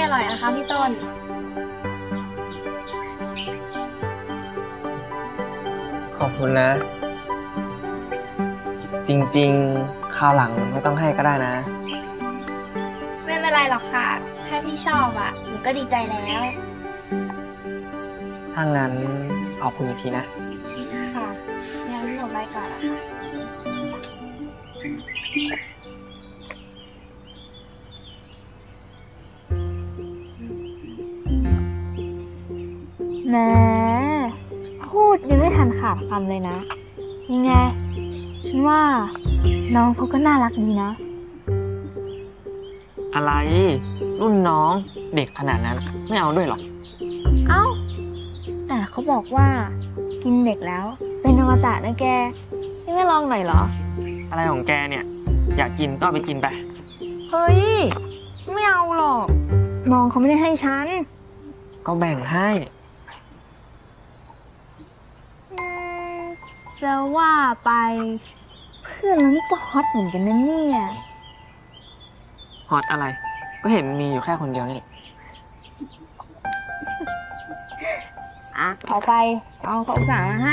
ร่อยนะคะพี่ต้นขอบคุณนะ จริงๆคราวหลังไม่ต้องให้ก็ได้นะไม่เป็นไรหรอกค่ะถ้าพี่ชอบอ่ะหนูก็ดีใจแล้วถ้างั้นขอบคุณอีกทีนะค่ะงั้นหนูไปก่อนนะคะแหมพูดยังไม่ทันขาดคำเลยนะยังไงฉันว่าน้องเขาก็น่ารักดีนะอะไร รุ่นน้องเด็กขนาดนั้นไม่เอาด้วยหรอเอ้าแต่เขาบอกว่ากินเด็กแล้วเป็นอมตะนะแกยังไม่ลองหน่อยเหรออะไรของแกเนี่ย อยากกินก็เอาไปกินไปเฮ้ยฉันไม่เอาหรอกน้องเขาไม่ได้ให้ฉันก็แบ่งให้อืมจะว่าไปเพื่อนเรานี่ก็ฮอตเหมือนกันนะเนี่ยฮอตอะไร ก็เห็นมีอยู่แค่คนเดียวนี่อ่ะเอาไปเอาเขาอุตส่าห์มาให้